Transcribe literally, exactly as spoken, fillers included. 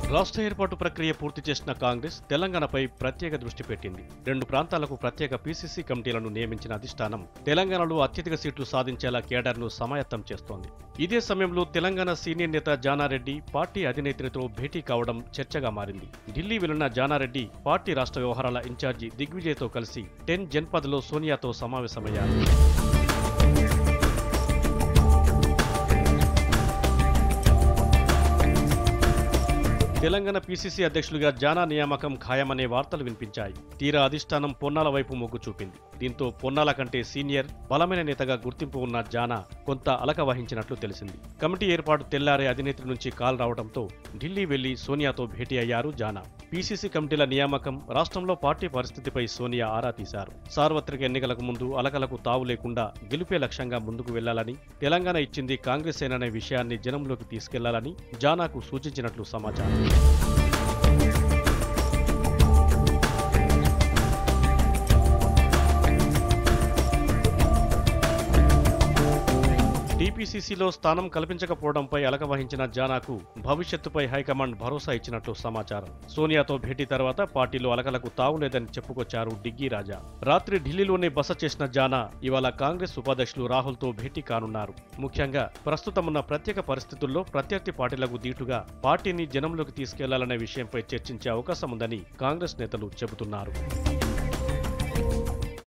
రాష్ట్ర ఏర్పాటు ప్రక్రియ పూర్తి చేసిన కాంగ్రెస్ తెలంగాణపై ప్రత్యేక దృష్టి పెట్టింది. రెండు ప్రాంతాలకు ప్రత్యేక పీసీసీ కమిటీలను నియమించిన అధిష్టానం తెలంగాణలో అత్యధిక సీట్లు సాధించేలా కేడర్ను సమాయత్తం చేస్తోంది. ఇదే సమయంలో తెలంగాణ సీనియర్ నేత జానారెడ్డి పార్టీ అధినేత్రితో భేటీ కావడం చర్చగా మారింది. ఢిల్లీ వెళ్లిన జానారెడ్డి పార్టీ రాష్ట్ర వ్యవహారాల ఇన్ఛార్జి దిగ్విజయ్తో కలిసి టెన్ జన్పద్లో సోనియాతో సమావేశమయ్యారు. తెలంగాణ పీసీసీ అధ్యక్షులుగా జానా నియామకం ఖాయమనే వార్తలు వినిపించాయి. తీరా అధిష్టానం పొన్నాల వైపు మొగ్గు చూపింది. దీంతో పొన్నాల కంటే సీనియర్ బలమైన నేతగా గుర్తింపు ఉన్న జానా కొంత అలక వహించినట్లు తెలిసింది. కమిటీ ఏర్పాటు తెల్లారే అధినేత్రి నుంచి కాల్ రావడంతో ఢిల్లీ వెళ్లి సోనియాతో భేటీ అయ్యారు జానా. పీసీసీ కమిటీల నియామకం, రాష్ట్రంలో పార్టీ పరిస్థితిపై సోనియా ఆరా తీశారు. సార్వత్రిక ఎన్నికలకు ముందు అలకలకు తావు లేకుండా గెలుపే లక్ష్యంగా ముందుకు వెళ్లాలని, తెలంగాణ ఇచ్చింది కాంగ్రెసేననే విషయాన్ని జనంలోకి తీసుకెళ్లాలని జానాకు సూచించినట్లు సమాచారం. టీపీసీసీలో స్థానం కల్పించకపోవడంపై అలక వహించిన జానాకు భవిష్యత్తుపై హైకమాండ్ భరోసా ఇచ్చినట్లు సమాచారం. సోనియాతో భేటీ తర్వాత పార్టీలో అలకలకు తావులేదని చెప్పుకొచ్చారు డిగ్గీ రాజా. రాత్రి ఢిల్లీలోనే బస చేసిన జానా ఇవాళ కాంగ్రెస్ ఉపాధ్యక్షులు రాహుల్తో భేటీ కానున్నారు. ముఖ్యంగా ప్రస్తుతమున్న ప్రత్యేక పరిస్థితుల్లో ప్రత్యర్థి పార్టీలకు దీటుగా పార్టీని జనంలోకి తీసుకెళ్లాలనే విషయంపై చర్చించే అవకాశం ఉందని కాంగ్రెస్ నేతలు చెబుతున్నారు.